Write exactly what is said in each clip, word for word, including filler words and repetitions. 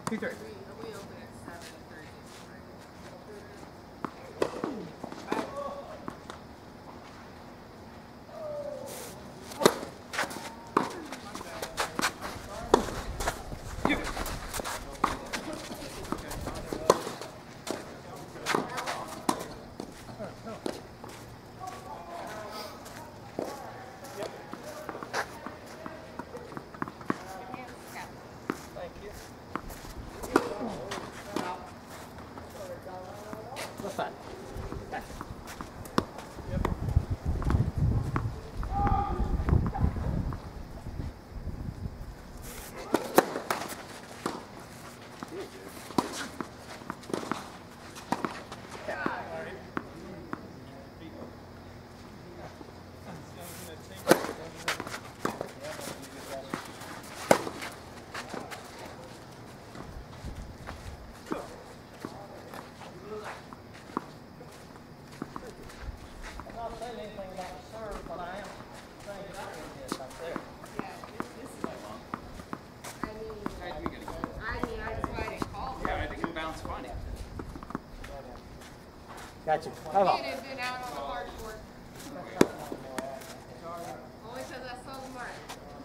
two thirty. We, we open at seven thirty. What's that? Back. Yep. Gotcha. How about? Had been out on the hard court. Only because I saw the mark.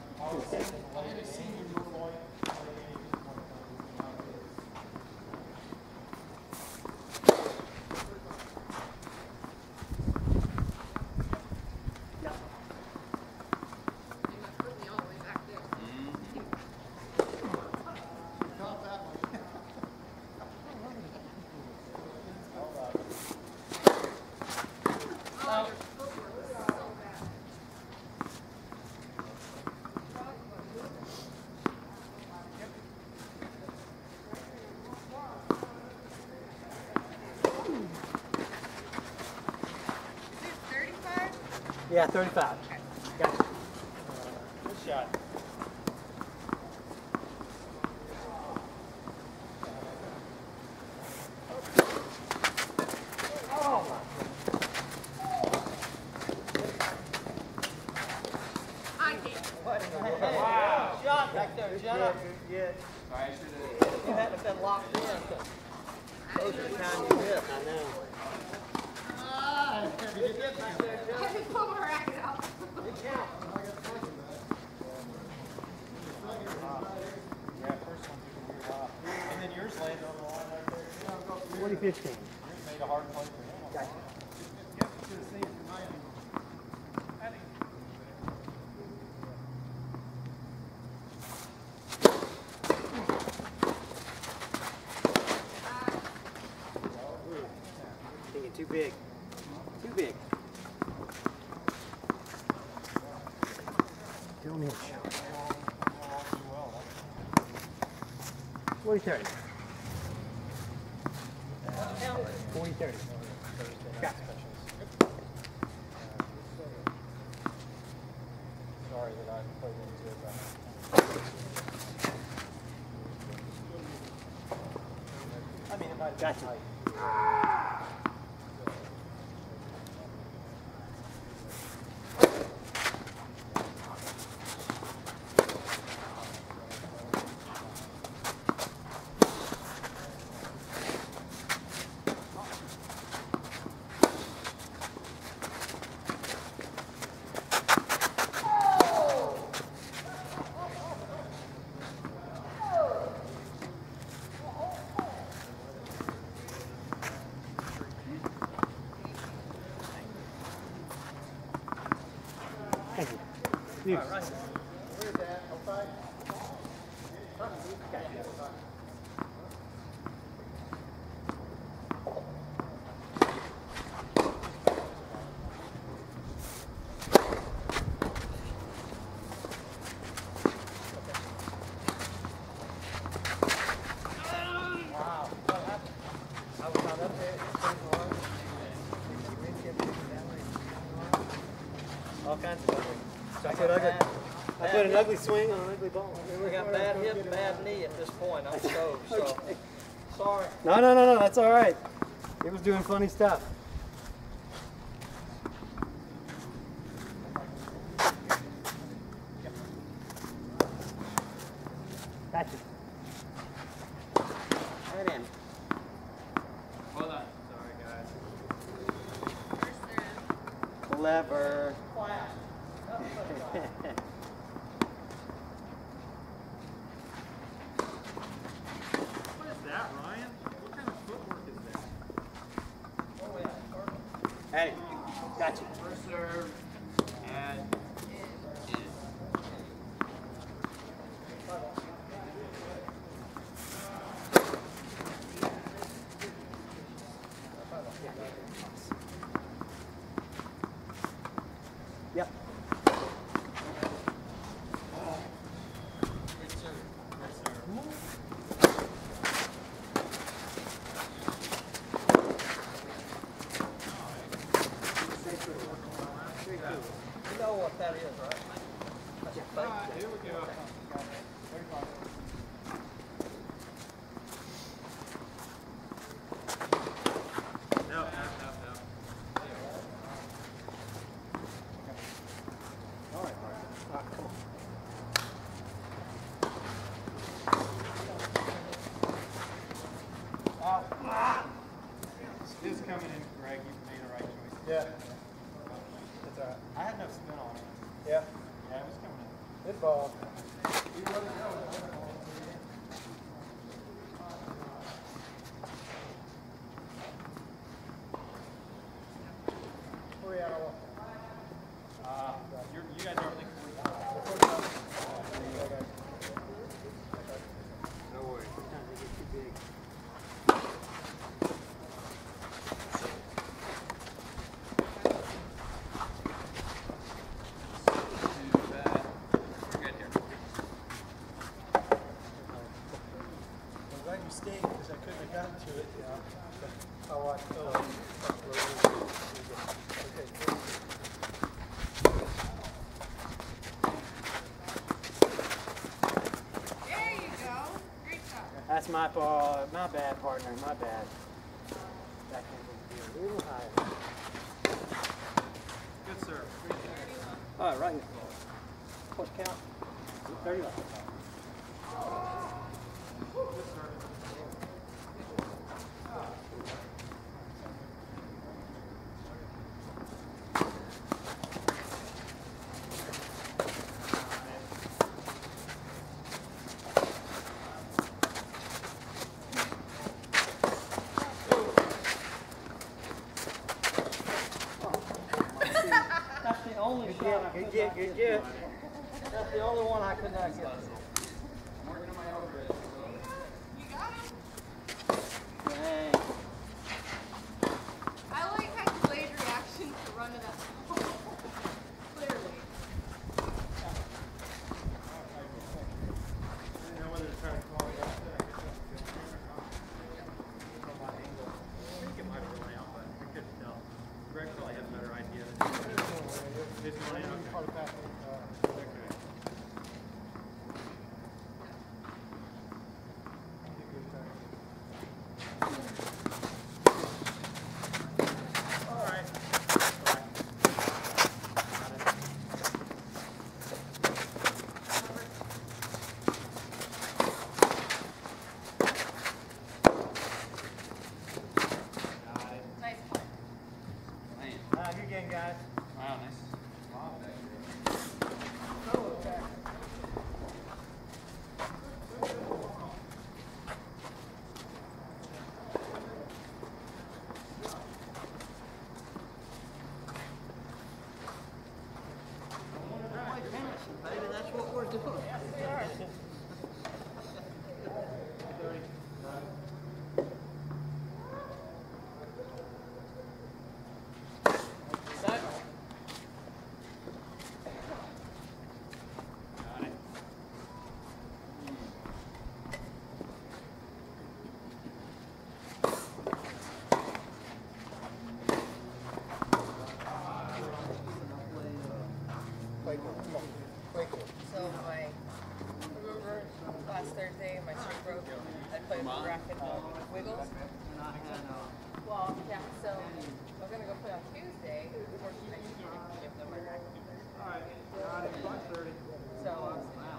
They must put me all the way back there. Oh, your footwork is so bad. Is it thirty-five? Yeah, thirty-five. Gotcha. Good shot. I can't. Wow. Shot back there, Jenna. Yeah. You had to have been locked in. Those are the kind you hit. I know. Ah, you did back there, I Jenna. had to pull my racket out. Good count. Yeah, first one took a weird hop. And then yours landed on the line right there. twenty fifteen. Yours made a hard play for him. Gotcha. Yep, should have seen it from my end. Thinking too big. Too big. Don't inch. forty thirty. forty thirty. Gotcha. Sorry that I played into it. I mean, it might have been Gotcha. tight. Thank you. News. Where's that? Outside? Wow. What happened? I was not up there. All kinds of ugly. I put, ugly, I put an ugly swing on an ugly ball. We got bad hip and bad knee at this point. I'm so, so. Okay. Sorry. No, no, no, no, that's all right. It was doing funny stuff. Gotcha. You know what that is, right? That's a fake. Ah, here we go. thirty-five. No, no, no, no. All right, Mark. All right, come on. Ah, ah. This is coming in, Greg. You made the right choice. Yeah. That's all right. I had no spin on it. Yeah. Yeah, it was coming in. Good ball. Where are you at? Uh, you're, you guys aren't thinking No worries. Sometimes they get too big. I'm glad you stayed because I couldn't have gotten to it. Yeah. I watched. Oh, okay. Cool. There you go. Great job. That's my ball. My bad, partner. My bad. That can be a little higher. good serve. All right, right here. What's count? thirty-one. That's the only Good shot I get. could Good not get. Good get. get. That's the only one I could not get. You got him? Dang. I like how you delayed reaction to run it up. Clearly. I didn't know whether to try to call it out there. From my angle. I think it might be going out, but I couldn't tell. Greg probably has a better idea than me. It's going in, okay. Okay. All right. Nice play. Ah, good game, guys. Wow, nice. Baby, that's what we're doing. Play cool. Come on. Play cool. So my, remember last Thursday my string broke? I played with the racket on Wiggles. Well, yeah, so I'm gonna go play on Tuesday. Unfortunately, I can't give them my racket. So, um,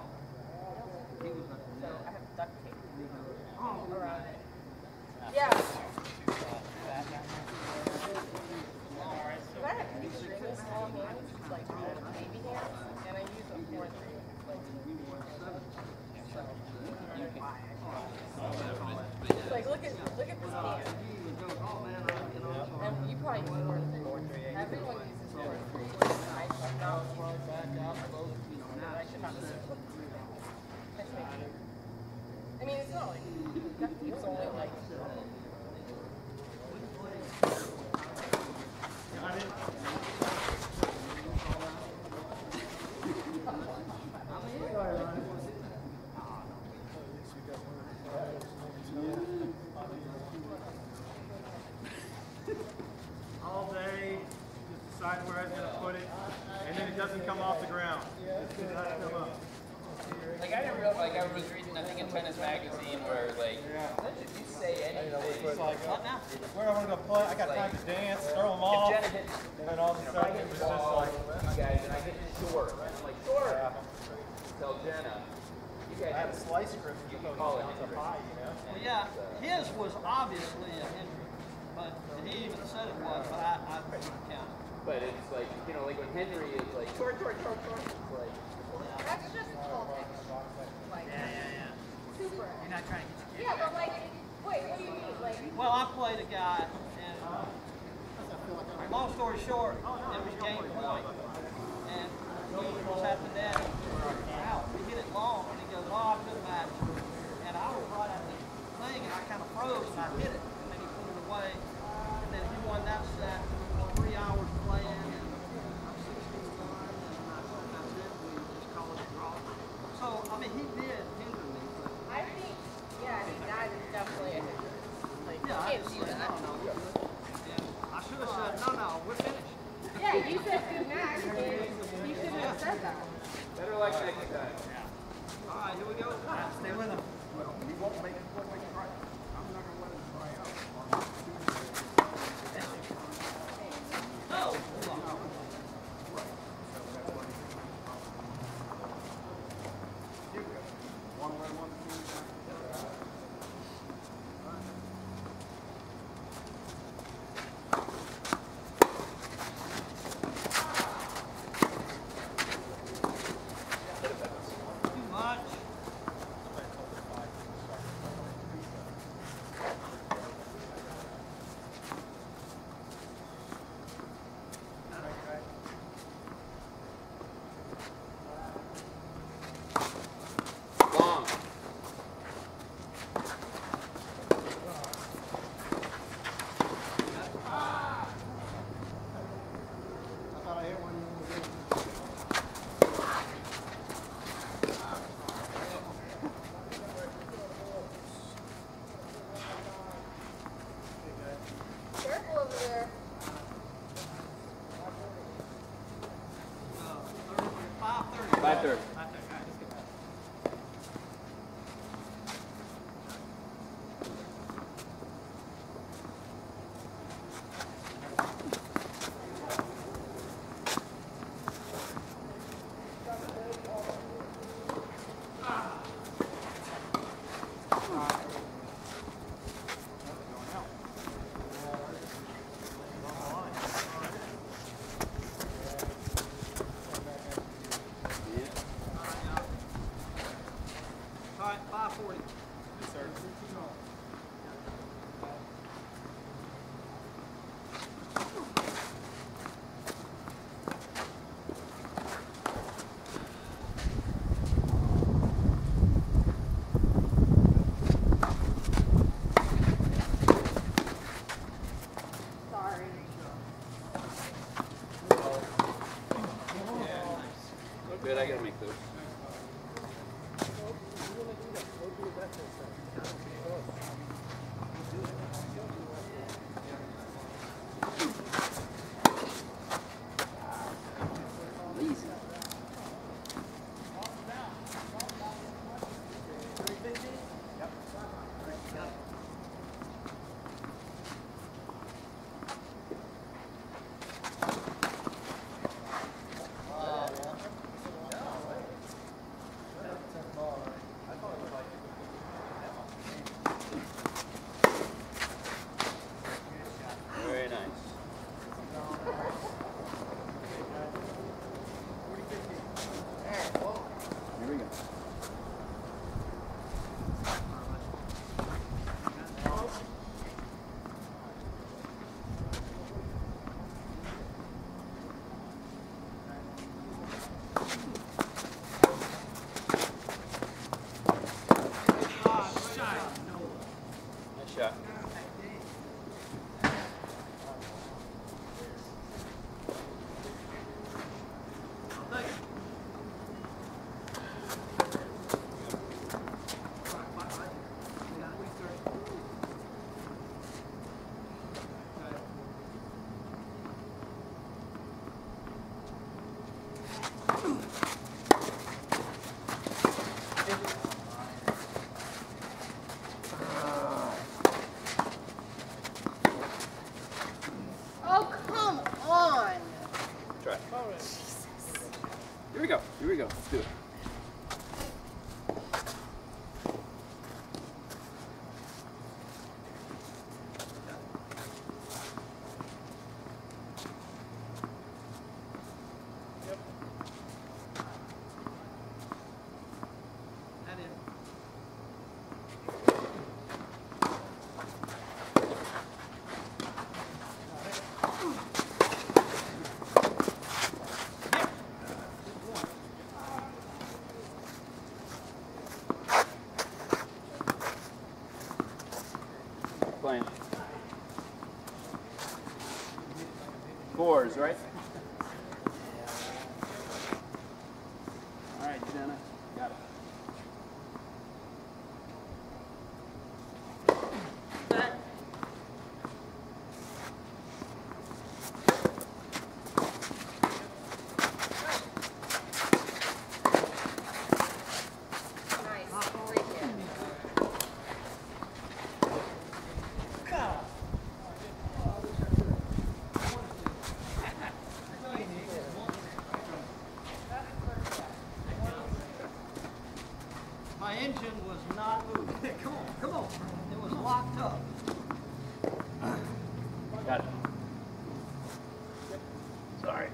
so I have duct tape around it. Yeah. But I have extremely small hands, like baby hands, and I use a four three. Like, like look at look at this hand. And you it doesn't come off the ground. It does not come up. Like I didn't realize, like I was reading, I think in Tennis Magazine, where like, if you say anything, It's like, where I want to go play, I got time to dance, throw them off, Jenna hits, and then all of a sudden it was just like, you guys, and I get short. I'm like, short. Tell Jenna, you guys I had a slice grip, you can call it a pie, you know? Well, yeah, his was obviously a Henry, but he even said it was, but I, I couldn't count it. But it's like, you know, like when Henry is like, short, short, short, short, it's like, That's just tall things. Like, Yeah, yeah, yeah. super. You're not trying to get your kid. Yeah, but like, wait, what do you mean? Like, Well, I played a guy, and long story short, it was game point, and he was at the net, out. He hit it long, and he goes, "Oh, I couldn't match." And I was right at the thing, and I kind of froze, and I hit it, and then he put it away, and then he won that set. Three hours playing, and I'm sixteen one, and that's it. We just call it a draw. So, I mean, he did hinder me, but I think, yeah, I think that is definitely a hindrance. Like, yeah, you I can't just do said, that. no, no, we're good. And I should have said, no, no, we're finished. Yeah, you said good match, and you shouldn't have said that. better luck next time. All right, here we go. Stay with him. No. Too much. Long. I thought I hit one. Careful over there. Five thirty. Five thirty. All right, five forty. Yes, sir. Sorry. Oh, good, I gotta make those. Easy. I thought it was like Here we go. Here we go. Let's do it. That is. Playing. Fours, right? All right, Jenna. Got it. Nice. Great hit. My engine was not moving. Come on, come on. It was locked up. Got it. Sorry.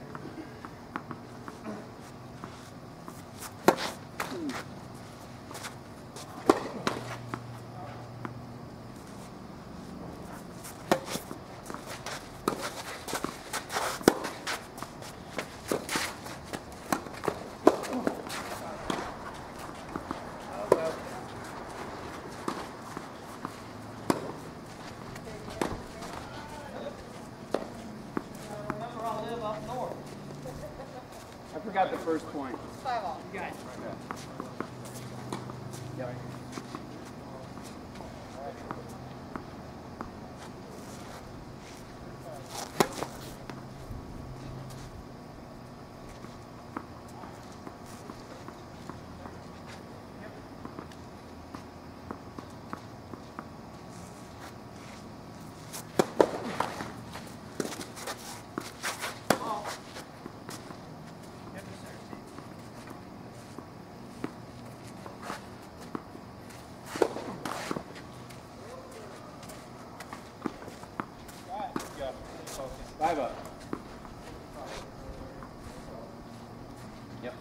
Remember, I live up north. I forgot the first point. Five all. You guys. Yep. Five up. Yep.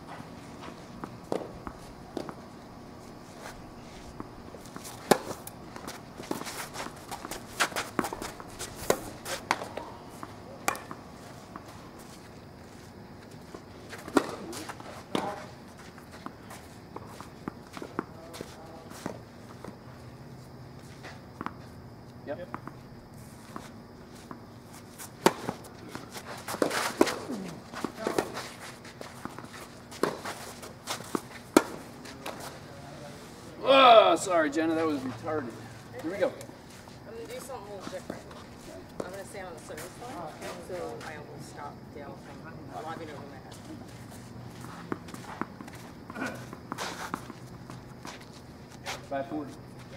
Yep. Oh, sorry, Jenna, that was retarded. Here we go. I'm gonna do something a little different. I'm gonna stand on the service line, so I will stop Dale from lobbing over my head. Five forty.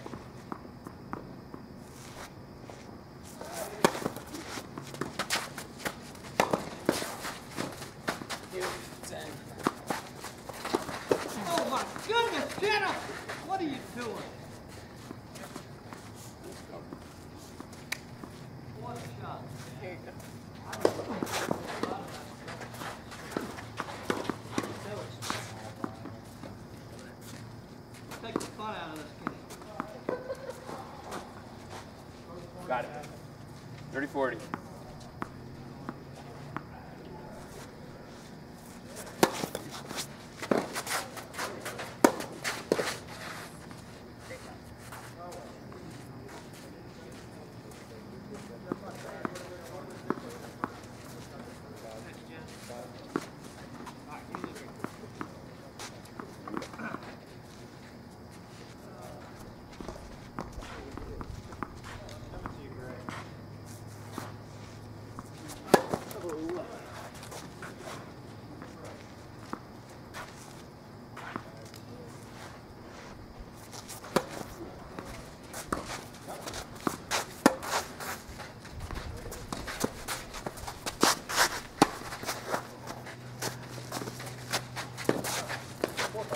Oh my goodness, Jenna! What are you doing? What a shot. Here you go. Take the fun out of this game. Got it. thirty forty.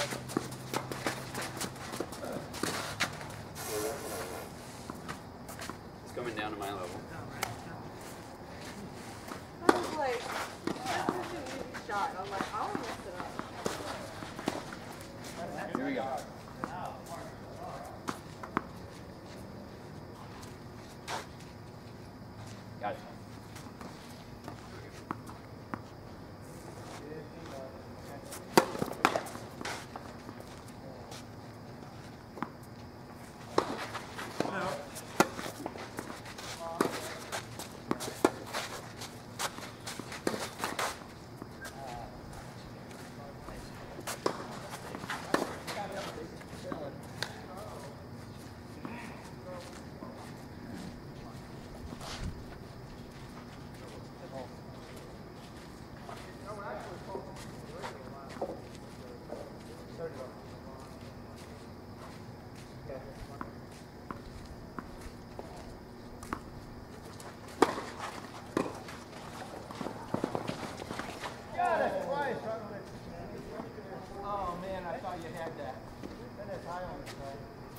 It's coming down to my level. I was like, that's such an easy shot. I'm like, I want to mess it up. Here we go. Got it. Oh man, I thought you had that. That is high on the side.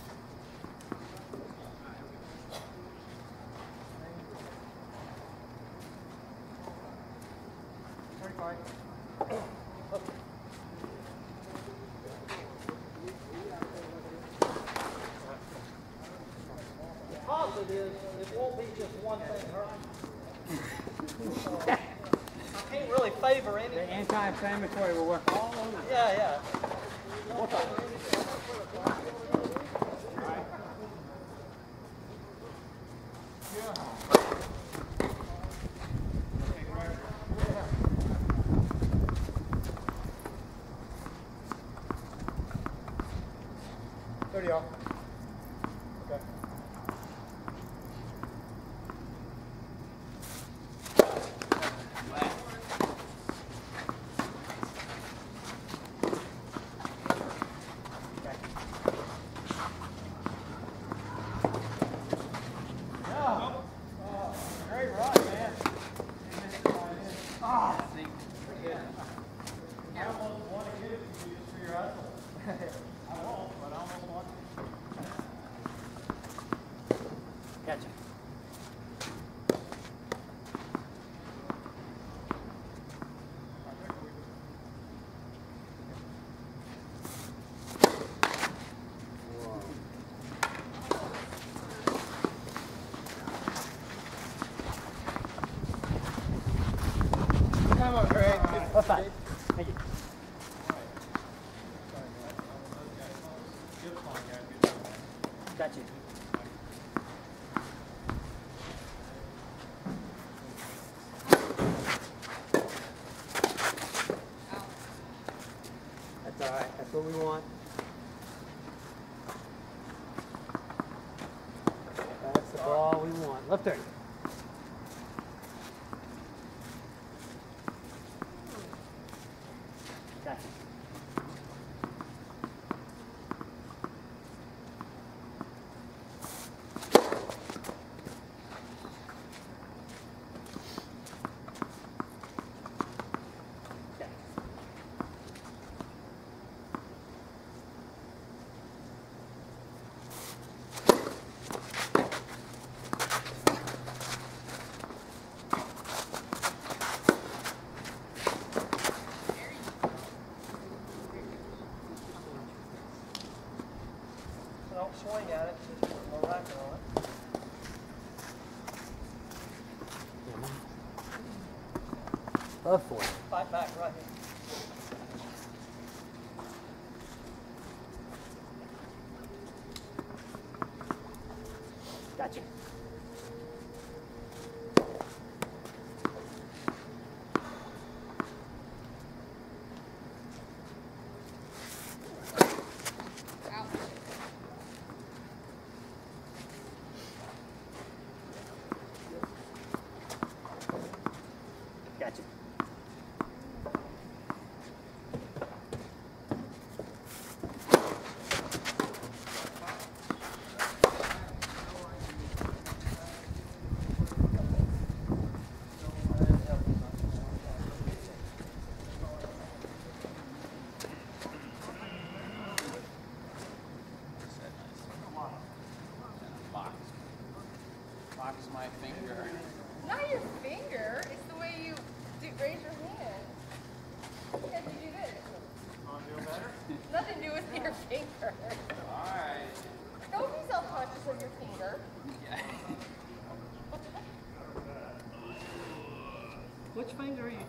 thirty-five. The positive is it won't be just one thing hurting. I can't really favor The anything. anti-inflammatory will work all over. Yeah, yeah. thirty off. Okay. Great run, man. Ah, I almost want to get it to you just for your hustle. I won't, but I almost want to. Gotcha. Come on, Greg. That's fine. Thank you. Got you. That's all right. That's what we want. That's the ball we want. Left turn. Gotcha. Don't swing at it, just put more racket on it. Love for it. Fight back right here. Gotcha. Gotcha.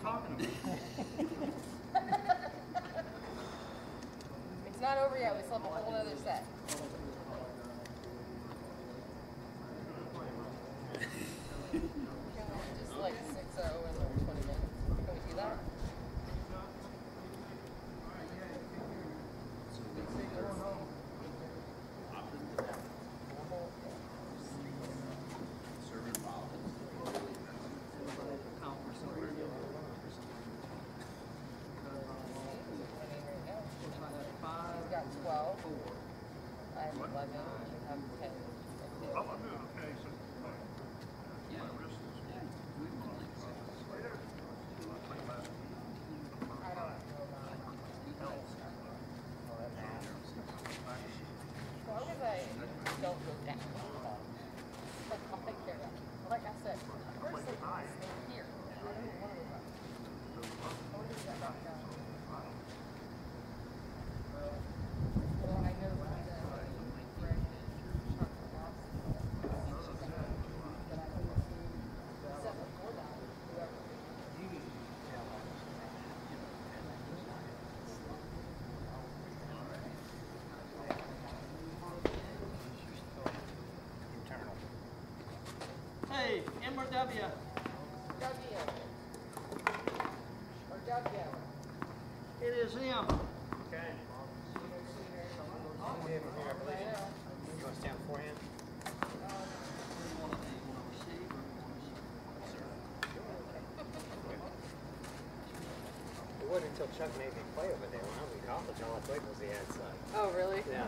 talking about? It's not over yet. We still have a whole other set. Just like six oh in like twenty minutes. Can we do that? He's got twelve. I have eleven. I have ten. I don't know about as long as I don't go down. Like, I'll take care of that. Like I said, first thing is stay here. I don't even want to go back. I want to get back down. Well, I know that uh, Greg talked to Ross. That I can set before that, whoever. Hey, M or W? W. Or W. It is him. Okay. I know. You want to stand beforehand? It wasn't until Chuck made me play over there when I was in college. All I played was the ad side. Oh, really? Yeah.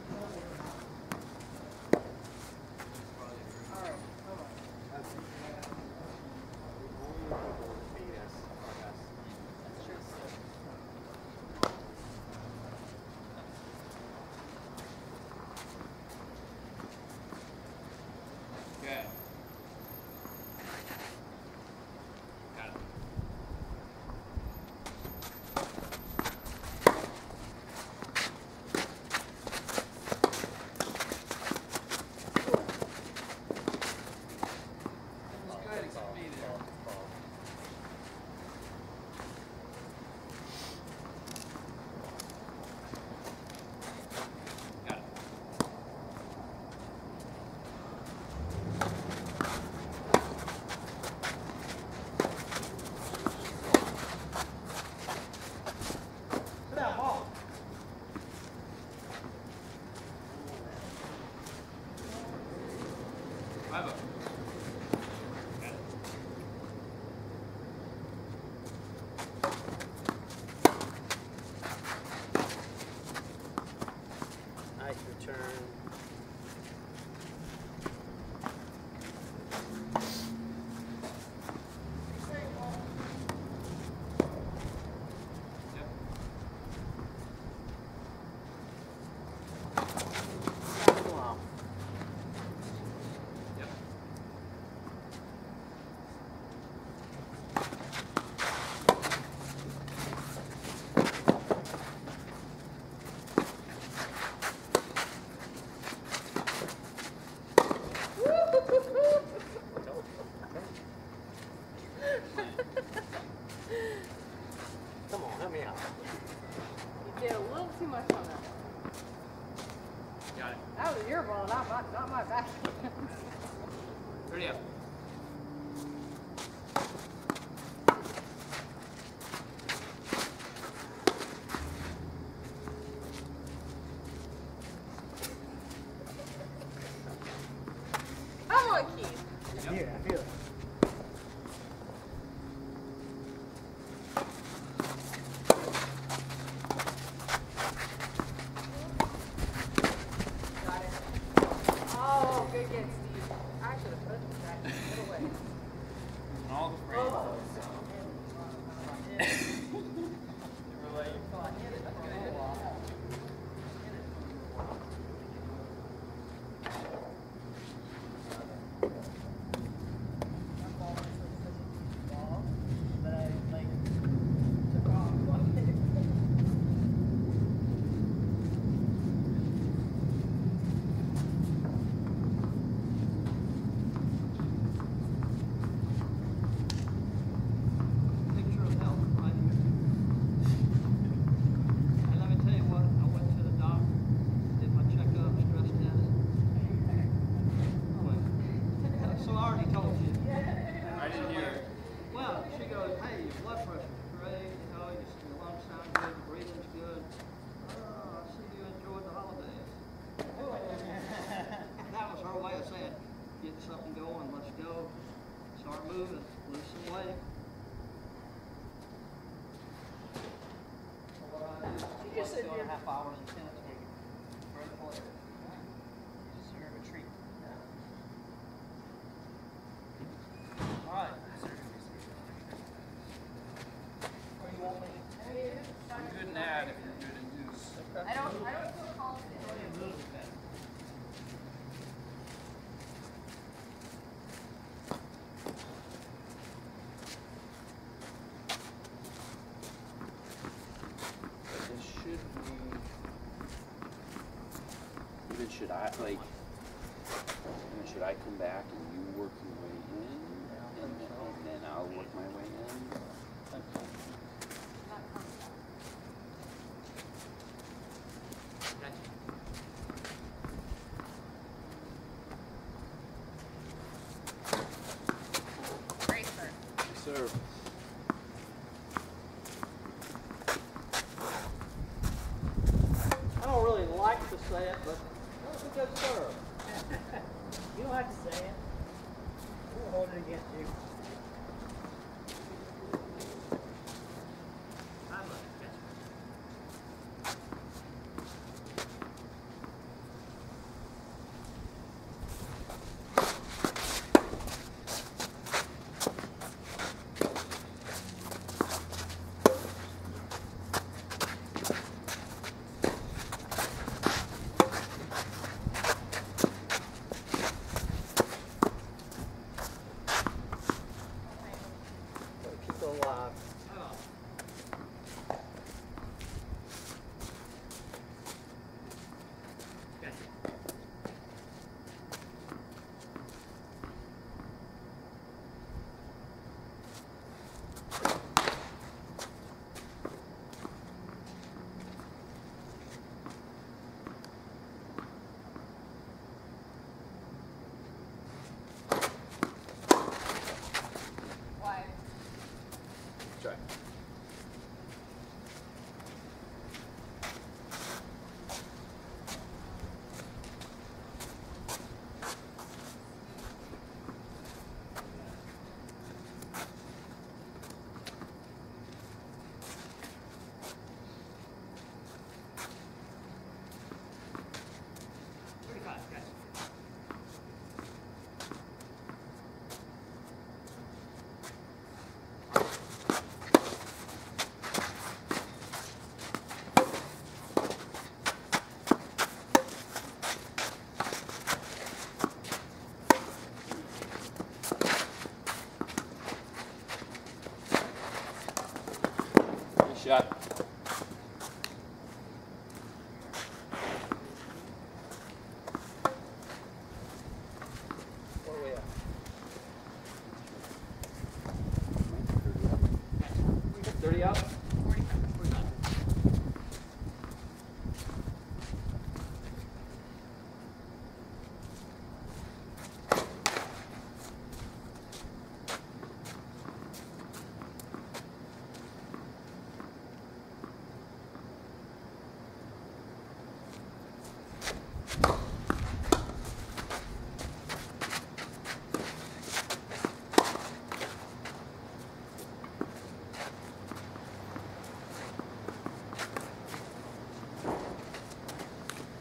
All right. Hold on. Beat us. That's true. Okay. Got it. Got it. Put that ball. Bravo. Got it. Nice return. Yep. Wow. Yep. Come on, help me out. You did a little too much on that. Got it. That was your ball, not my, not my back. Ready up. Come on, Keith. Yeah, I feel it. Got it. Oh, good get, Steve. I should have put it back. Put it away. All the Oh. said two and a half hours in Tennessee. Very clear. You deserve a treat. All right. Where you want me? I'm good in that if you're good in juice. I don't, I don't feel confident. This should be. Even should I like? Even should I come back and you work your way in, and then, and then I'll work my way in? Okay. Great, sir. Yes, sir. I don't really like to say it, but that was a good serve. You don't have to say it. We'll hold it against you. Keep it alive. Why? Try. Good shot. Where are we at? thirty out?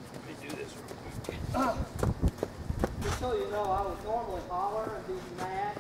Just so you know, I would normally holler and be mad,